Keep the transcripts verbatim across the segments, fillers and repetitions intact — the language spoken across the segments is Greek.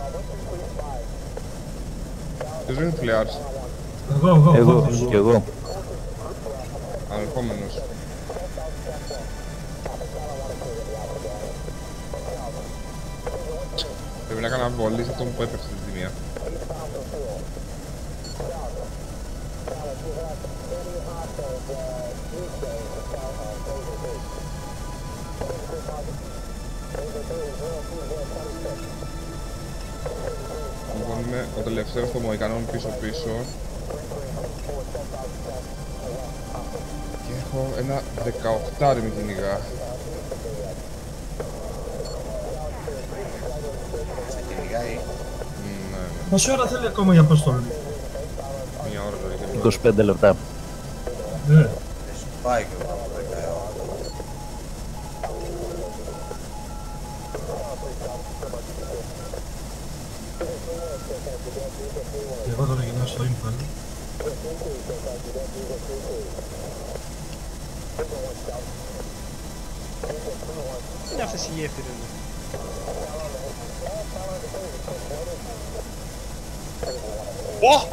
Ποιος είναι φλιάρς? Εγώ, εγώ, Εγώ, κι εγώ. Ανερχόμενος. Πρέπει να κάνω βολή σε αυτόν που έπαιξε τη μία. Λοιπόν, είμαι ο τελευταίος των Μοϊκανών πίσω-πίσω. Και έχω ένα δεκαοκτάρι με κυνηγά. Κυνηγάει. Ναι, ναι. Πόση ώρα θέλει ακόμα για αποστολή? Μια ώρα δηλαδή. είκοσι πέντε λεπτά. Ναι. Πάει και εγώ από δέκα ώρα. Εγώ τώρα γυρνάω στο ίνφαλ. Τι είναι αυτές οι γέφυρες εδώ? Ω!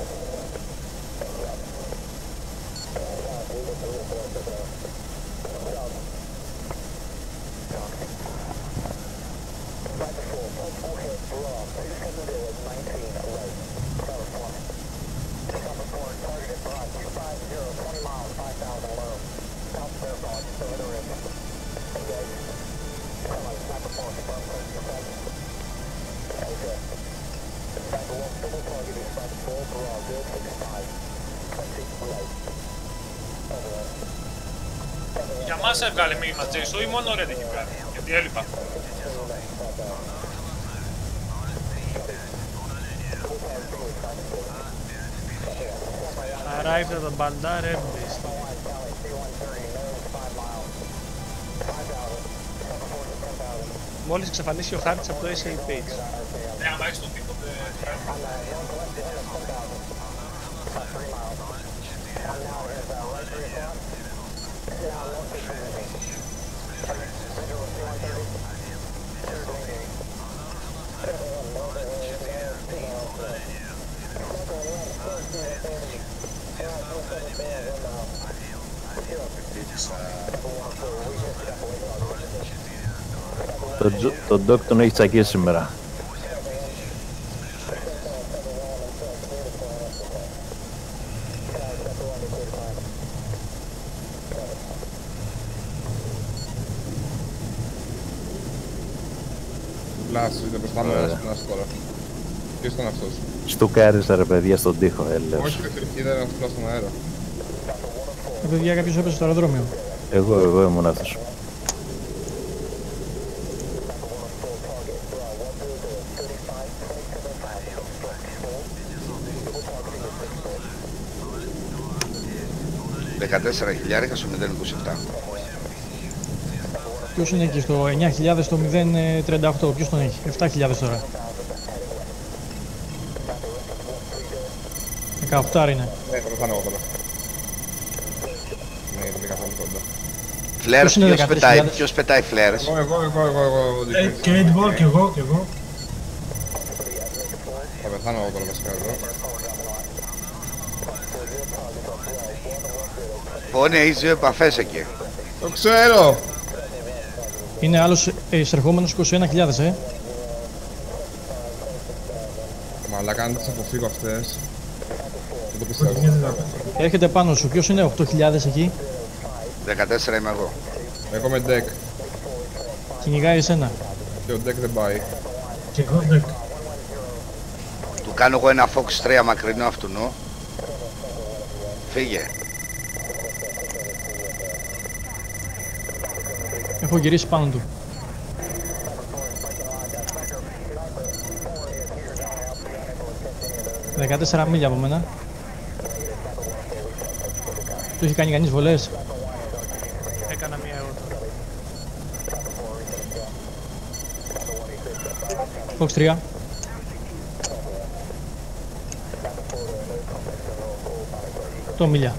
Για μας έβγαλε μήνυμα Τζέισο ή μόνο Red έχει βγάλει, γιατί έλειπα. Arrived at the Bandar Airbase. Μόλις εξαφανίσει ο χάρτης από το ες έι page. Ναι, άμα έχεις τον τίποτε... Το, το ντοκ τον έχει τσακίσει σήμερα. Πλάσι, είναι μπροστά μου ένας πλάσι τώρα. Ποιος ήταν αυτός? Στουκάρισα ρε παιδιά στον τοίχο, έλεος. Όχι, είδα ένας πλάσι στον αέρα. Ε, παιδιά, κάποιος έπεσε στο αεροδρόμιο. Εγώ, εγώ ήμουν αυτός. δεκατέσσερα χιλιάρικα στο μηδέν είκοσι επτά. Ποιος είναι εκεί στο εννιά χιλιάδες στο μηδέν τριάντα οκτώ, ποιος τον έχει? επτά χιλιάδες τώρα. δεκαοκτώ είναι. Ναι, θα πεθάνω εγώ τώρα. Ναι, είναι καθόλου κοντά. Φλέρες, ποιος πετάει, ποιος πετάει φλέρες? Εγώ, εγώ, εγώ, εγώ, εγώ. Κέιτμπολ κι εγώ, κι εγώ. Θα πεθάνω εγώ τώρα βασικά εδώ. Πόνοι, έχεις δύο επαφές εκεί. Το ξέρω! Είναι άλλος ε, εισερχόμενος είκοσι ένα χιλιάδες, ε. Μαλάκα, αν τις αποφύγω αυτές. Δεν το πιστεύω. Έρχεται πάνω σου, ποιος είναι οκτώ χιλιάδες εκεί? δεκατέσσερα είμαι εγώ. Εγώ με deck. Κυνηγάει εσένα. Και ο deck δεν πάει. Κι εγώ, deck. Του κάνω εγώ ένα Fox τρία μακρινό αυτουνό. Φύγε. Έχω γυρίσει πάνω του. δεκατέσσερα μίλια από μένα. Του έχει κάνει κανείς βολές? Έκανα μία εγώ τώρα. Fox τρία. οκτώ μίλια.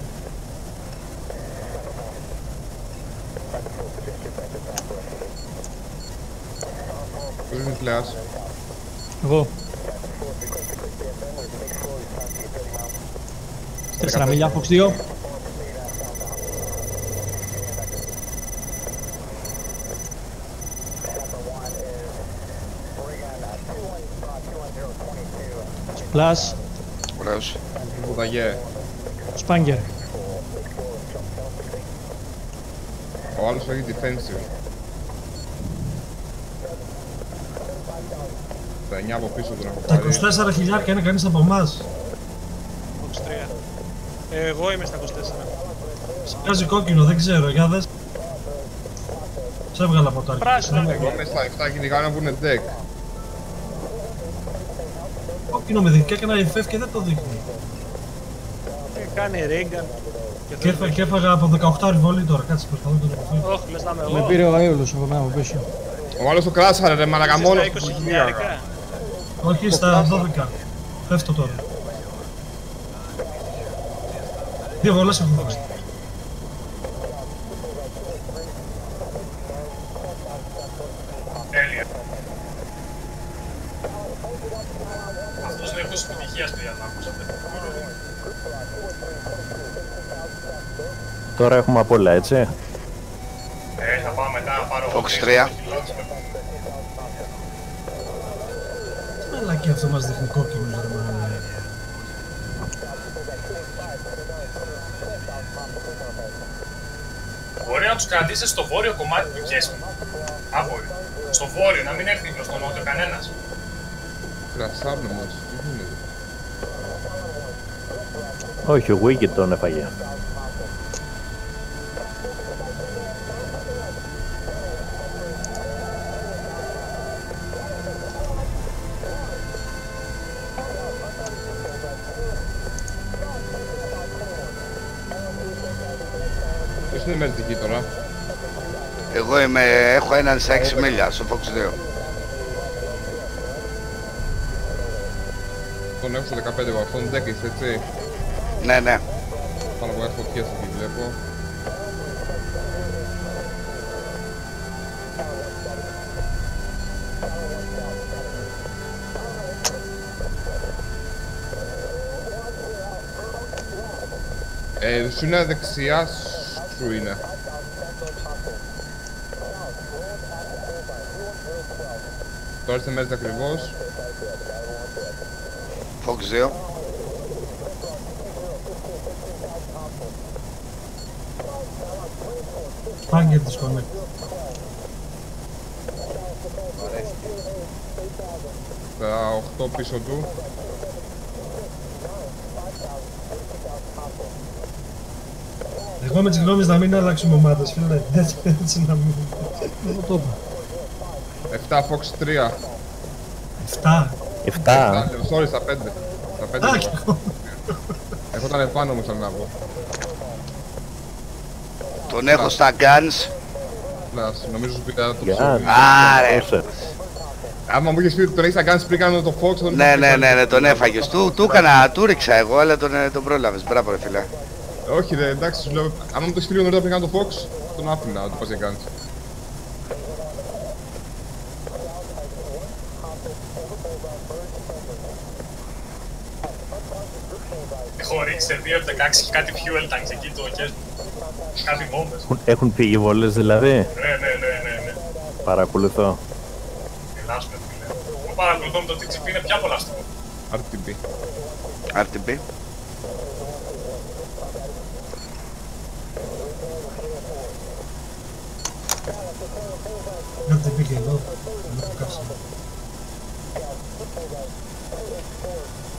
Ποιος είναι φλεάς? Εγώ. Τέσσερα μίλια, Fox δύο. Splash, Ωραίος. Βουδαγέ. Spanger. Ο άλλος έχει defensive. Τα εννιά από πίσω τον έχω Τα πάρει. είκοσι τέσσερα χιλιάρια είναι κανείς από εμάς. Fox τρία. Εγώ είμαι στα είκοσι τέσσερα. Βγάζει κόκκινο, δεν ξέρω, για δες. Σε έβγαλα από το αρχή. Πράσινο, Ναι. Εγώ είμαι στα επτά κυνηγάνε που είναι deck. Κόκκινο με δική έκανα εφ εφ και δεν το δείχνει. Και κάνει Reagan. Και, έφα, και έφαγα από δεκαοκτώ αριβολή τώρα, κάτσε προσπαθώ να το αποφύγω. Όχι, λες να είμαι Με εγώ. πήρε ο Αέολος από μένα από πίσω. Ο άλλος το κράσαρε ρε μαλακα Είσαι μόνος στα του είκοσι που χιλιάρικα. Όχι, στα δώδεκα. Πέφτω τώρα. Δύο βολές έχω φάει. Τέλεια. Αυτός είναι εκτός επιτυχίας, παιδιά, να ακούσατε. Τώρα έχουμε απ' όλα, έτσι. Ε, θα πάω μετά να πάρω... Fox τρία. Αλλά και αυτό μας δείχνει κόκκινος ρε μάνα. Μπορεί να τους κρατήσεις στο βόρειο κομμάτι του Κέσμι. Αν μπορεί. Στο βόρειο, να μην έρθει προς τον νότιο κανένας. κρασάρουν όμως. Τι γίνεται. Όχι, ο Wicked τον έφαγε. Ποιος είναι μερτική τώρα. Εγώ είμαι, έχω έναν στα έξι μίλια στο Fox δύο. Τον έχω στο δεκαπέντε από αυτόν, deck είσαι έτσι. Ναι, ναι. Πάνω από έχω φωτιές εκεί βλέπω. Ε, σου είναι δεξιά, σου είναι. Τώρα είστε μέρες ακριβώς. Fox δύο. Πάγκερ disconnect. Τα οκτώ πίσω του. Εγώ είμαι της γνώμης να μην αλλάξουμε ομάδες, φίλε. Έτσι, έτσι να μην... Εγώ το είπα. επτά Fox τρία. Εφτά. Εφτά. Sorry, στα πέντε. Στα πέντε. Α, κι είπα. εγώ. Εγώ ήταν επάνω μου θέλω να πω. Τον έχω στα guns. Πλάς, νομίζω σου πήγα το Για. ψωμί. Άρε. Δώσε. Άμα μου είχες πει ότι τον έχεις να κάνεις πριν κάνω το Fox, τον Ναι, ναι, ναι, ναι, τον έφαγες. Του, του έκανα, του ρίξα εγώ, αλλά τον, τον πρόλαβες. Μπράβο ρε φίλε. Όχι, ρε, εντάξει, σου λέω. Άμα μου το έχεις πει λίγο νωρίτερα πριν κάνω το Fox, τον άφηνα να το πας για κάνεις. Έχω ρίξει σε δύο δεκαέξι και κάτι fuel tanks εκεί το Κέσμι. Κάτι βόμβες. Έχουν- Έχουν φύγει βολές δηλαδή. Ναι, ναι, ναι, ναι, ναι. Παρακολουθώ. Γελάσουμε, φίλε. Εγώ παρακολουθώ με το τι τζι πι είναι πια πολλαστικό. αρ τι πι. αρ τι πι. Κάτι πήγε εδώ. Δεν έχω κάψει.